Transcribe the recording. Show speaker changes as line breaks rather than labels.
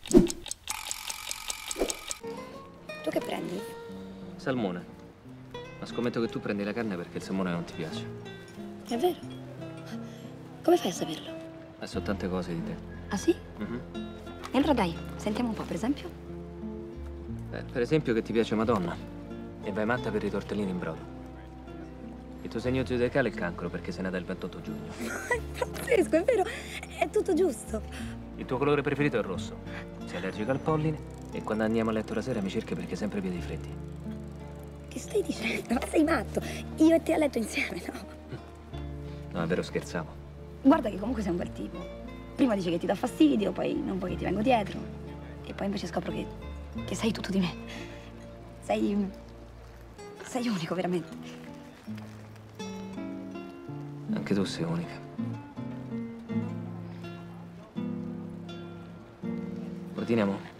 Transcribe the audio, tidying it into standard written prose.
Tu che prendi?
Salmone. Ma scommetto che tu prendi la carne perché il salmone non ti piace.
È vero? Come fai a saperlo?
So tante cose di te.
Ah sì?
Mhm.
E allora dai, sentiamo un po', per esempio.
Per esempio che ti piace Madonna e vai matta per i tortellini in brodo. Il tuo segno zodiacale è il cancro perché sei nata il 28 giugno.
È pazzesco, è vero, è tutto giusto.
Il tuo colore preferito è il rosso. Sei allergico al polline e quando andiamo a letto la sera mi cerchi perché hai sempre i piedi freddi.
Che stai dicendo? Ma sei matto? Io e te a letto insieme, no?
No, è vero, scherzavo.
Guarda che comunque sei un bel tipo. Prima dici che ti dà fastidio, poi non vuoi che ti vengo dietro. E poi invece scopro che sei tutto di me. Sei unico, veramente.
Anche tu sei unica. Ordiniamo.